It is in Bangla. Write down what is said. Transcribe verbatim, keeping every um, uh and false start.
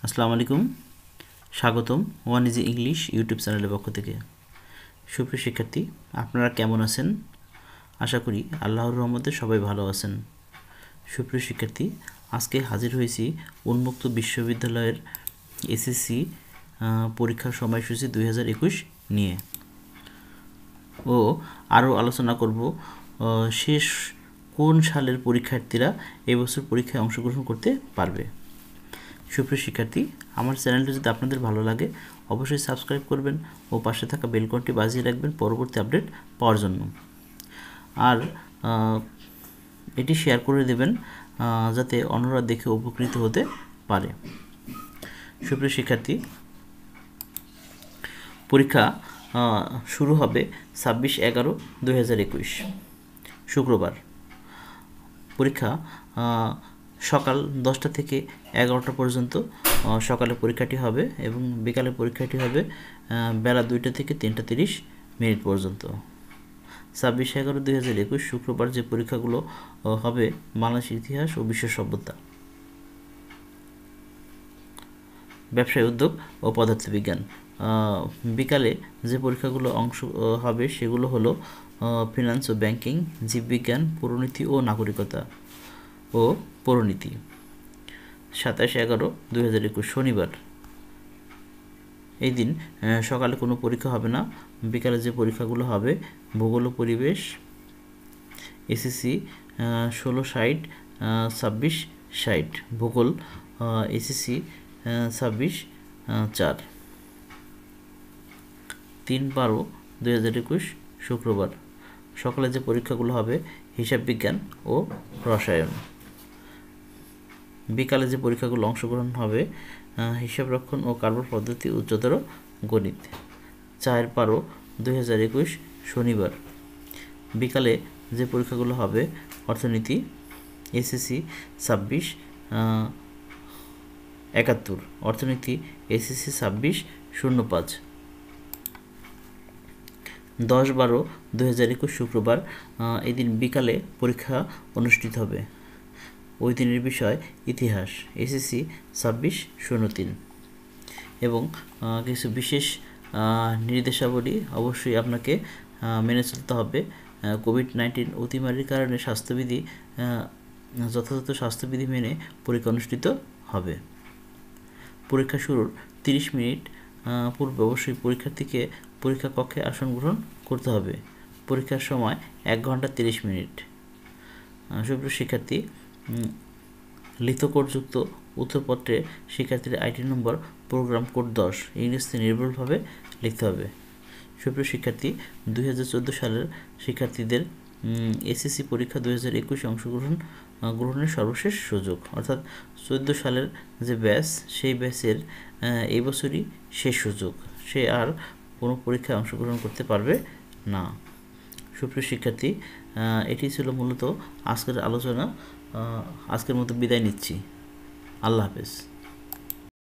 আসসালামু আলাইকুম, স্বাগতম ওয়ান ইজি ইংলিশ ইউটিউব চ্যানেলের পক্ষ থেকে। সুপ্রিয় শিক্ষার্থী, আপনারা কেমন আছেন? আশা করি আল্লাহর রহমতে সবাই ভালো আছেন। সুপ্রিয় শিক্ষার্থী, আজকে হাজির হয়েছি উন্মুক্ত বিশ্ববিদ্যালয়ের এসএসসি পরীক্ষার সময়সূচি দুই হাজার একুশ নিয়ে ও আরও আলোচনা করব শেষ কোন সালের পরীক্ষার্থীরা এবছর পরীক্ষায় অংশগ্রহণ করতে পারবে। সুপ্রিয় শিক্ষার্থী, আমার চ্যানেলটি যদি আপনাদের ভালো লাগে অবশ্যই সাবস্ক্রাইব করবেন ও পাশে থাকা বেল আইকনটি বাজিয়ে রাখবেন পরবর্তী আপডেট পাওয়ার জন্য। আর এটি শেয়ার করে দেবেন যাতে অন্যরা দেখে উপকৃত হতে পারে। সুপ্রিয় শিক্ষার্থী, পরীক্ষা শুরু হবে ছাব্বিশ এগারো দুই হাজার একুশ শুক্রবার। পরীক্ষা সকাল দশটা থেকে এগারোটা পর্যন্ত সকালে পরীক্ষাটি হবে এবং বিকালে পরীক্ষাটি হবে বেলা দুইটা থেকে তিনটা তিরিশ মিনিট পর্যন্ত। ছাব্বিশ এগারো দুই হাজার একুশ শুক্রবার যে পরীক্ষাগুলো হবে বাংলাদেশের ইতিহাস ও বিশ্ব সভ্যতা, ব্যবসায় উদ্যোগ ও পদার্থবিজ্ঞান। বিকালে যে পরীক্ষাগুলো অংশ হবে সেগুলো হলো ফিনান্স ও ব্যাংকিং, জীববিজ্ঞান, পৌরনীতি ও নাগরিকতা ও পৌরনীতি। সাতাশ এগারো দুই হাজার একুশ শনিবার, এই দিন সকালে কোনো পরীক্ষা হবে না। বিকালে যে পরীক্ষাগুলো হবে ভূগোল ও পরিবেশ, এসএসসি ষোলো ষাট ছাব্বিশ ষাট ভূগোল, এসএসসি ছাব্বিশ চার। তিন বারো দুই হাজার একুশ শুক্রবার, সকালে যে পরীক্ষাগুলো হবে হিসাব বিজ্ঞান ও রসায়ন। বিকালে যে পরীক্ষাগুলো অংশগ্রহণ হবে হিসাব রক্ষণ ও কার্বন পদ্ধতি উচ্চতর গণিত। চার বারো দুই হাজার একুশ শনিবার, বিকালে যে পরীক্ষাগুলো হবে অর্থনীতি, এসএসসি ছাব্বিশ একাত্তর অর্থনীতি, এসএসসি ছাব্বিশ শূন্য পাঁচ। দশ বারো দুই হাজার একুশ শুক্রবার, এই দিন বিকালে পরীক্ষা অনুষ্ঠিত হবে। ওই দিনের বিষয় ইতিহাস, এসএসসি ছাব্বিশ শূন্য তিন। এবং কিছু বিশেষ নির্দেশাবলী অবশ্যই আপনাকে মেনে চলতে হবে। কোভিড নাইন্টিন অতিমারির কারণে স্বাস্থ্যবিধি যথাযথ স্বাস্থ্যবিধি মেনে পরীক্ষা অনুষ্ঠিত হবে। পরীক্ষা শুরুর তিরিশ মিনিট পূর্বে অবশ্যই পরীক্ষার্থীকে পরীক্ষা কক্ষে আসন গ্রহণ করতে হবে। পরীক্ষার সময় এক ঘন্টা তিরিশ মিনিট। সুপ্রিয় শিক্ষার্থী, লিথোকোডযুক্ত উত্তরপত্রে শিক্ষার্থীর আইডি নম্বর, প্রোগ্রাম কোড দশ ইংরেজিতে নির্ভুলভাবে লিখতে হবে। সুপ্রিয় শিক্ষার্থী, দুই হাজার চোদ্দো সালের শিক্ষার্থীদের এসএসসি পরীক্ষা দুই হাজার একুশে অংশগ্রহণ গ্রহণের সর্বশেষ সুযোগ, অর্থাৎ চোদ্দো সালের যে ব্যাচ সেই ব্যাচের এই বছরই শেষ সুযোগ। সে আর কোনো পরীক্ষায় অংশগ্রহণ করতে পারবে না। সুপ্রিয় শিক্ষার্থী, এটি ছিল মূলত আজকের আলোচনা। আজকের মতো বিদায় নিচ্ছি। আল্লাহ হাফেজ।